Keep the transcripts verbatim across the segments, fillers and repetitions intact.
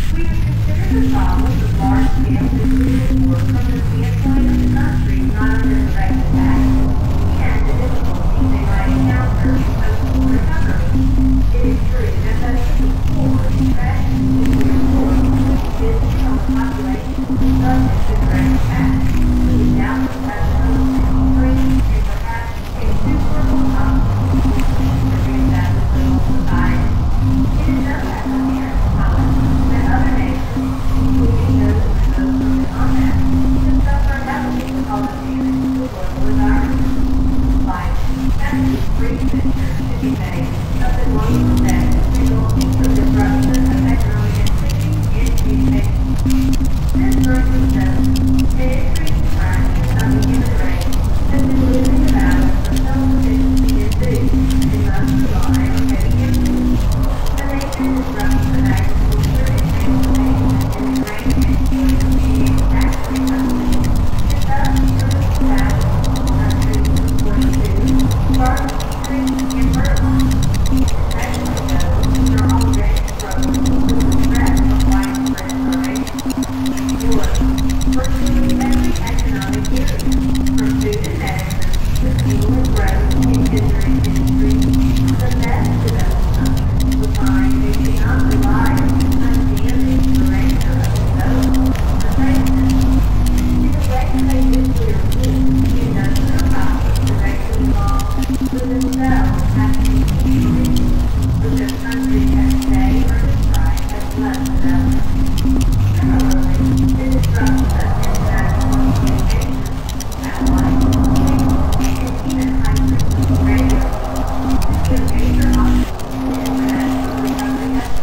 We have considered the problem of large-scale nuclear war from the standpoint of the countries not under direct attack and the difficulties they might encounter in post-war recovery. It is true that such a war is tragic nuclear war is on the population subject to direct attack. We is doubtless president of three and perhaps a super-world conflict to reestablish the whole society. It is no less apparent, however, that other nations, including those with those from the combat, can suffer heavily because of damage to the global environment. Like, that is free picture to be made of the global effect resulting from disruption of economic activity and communication. This brings us to an increasing fraction of the human race has been losing the battle for self-sufficiency in food and must rely on heavy imports. The major disruption of agriculture and transportation in the grain export and manufacturing companies is thus truly savage countries according to farming, and fertilizer, especially those who are already struggling with the threat of widespread starvation. Europe, virtually every economic area, from food and medicine to fuel and growth in entering industries, the best developed countries will find they cannot rely on undamaged uranium of development for safety. In the way they nuclear war, the industrial process directly involved with themselves having to be free, because countries that today are described as less developed. Similarly, the disruption of international communications, satellite communications, and even high-frequency radio will be a major obstacle to international recovery efforts.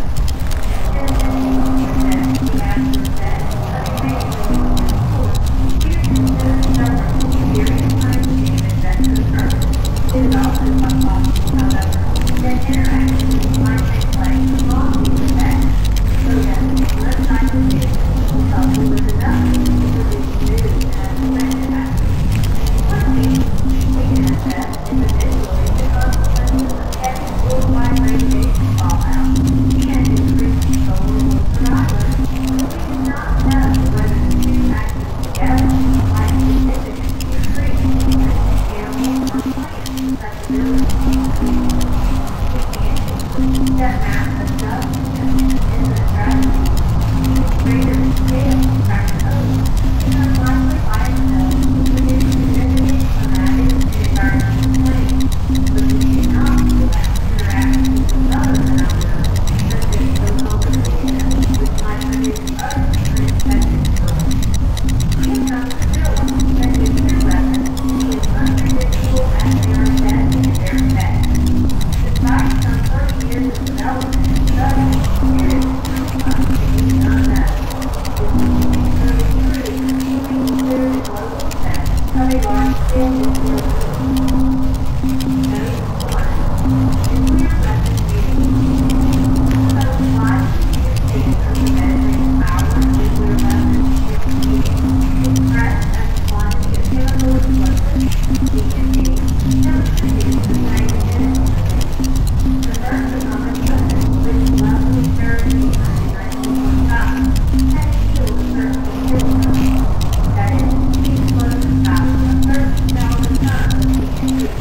In addition to the hazardous debt of a major nuclear source, we are considering several serious kinds of damage that could occur. It is also possible, however, that interactions might take place along these effects, so that one type of damage will couple with another to produce new and unexpected actions. One means we can assess individually the consequences of heavy worldwide radiation fallout and increasing solar will survival, but we do not know whether the two actions together might significantly increase animal or plant susceptibility. That massive substance in the tragedy, greater scale practically, is unlikely by itself to produce significant climatic and environmental change, but we cannot rule out interactions with other phenomena, such as ozone depletion, which might produce other unexpected results. We have come to realize that nuclear weapons can be as unpredictable as they are deadly in their effects. Despite some thirty years of development and study, there is still much to be unknown. If we can be truly true, we can consider the global effect of a large-scale nuclear war. Note one. Nuclear weapons use. So why should we think of the devastating power of nuclear weapons if we expressed as a quantity of chemical explosives, D N A, that was produced the same energy? The first atomic weapon, which was leveled with Hiroshima in nineteen twenty-five, had a shield of thirteen kilograms. That is, the explosive power of thirteen thousand tons of D N A.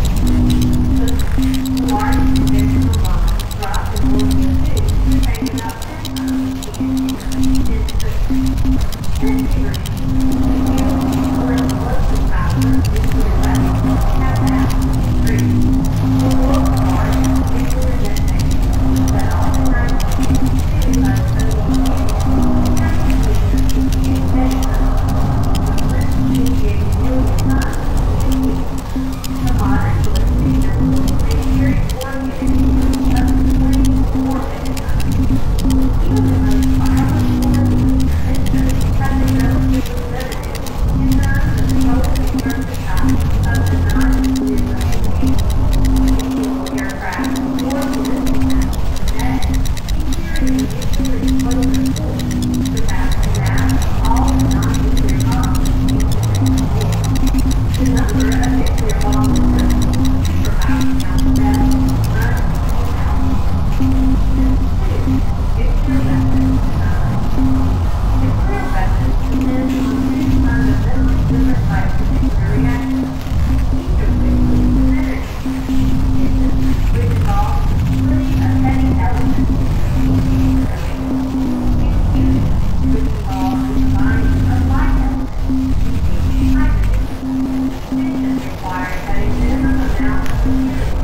The large conventional bomb dropped in World War Two contained about ten tons of D N A in system. This theory, the explosive power of nuclear weapons, has absolute extreme. The world's largest nuclear detonation that oftentimes is by the Soviet Union has completed sixty-eight detonations, with lists initiating million tons in weeks. The modern ballistic missile may carry warheads up to twenty-four megatons. Even the most violent forms of intervention have been relatively limited in terms of the total destructive power of the non-nuclear weapons. Aircraft or ballistic missiles today can carry a nuclear explosive force surpassing that of all the non-nuclear bombs used in the war. The number of nuclear bombs and missiles superpowers alphabet runs to thousands. Two, nuclear weapons Thank you.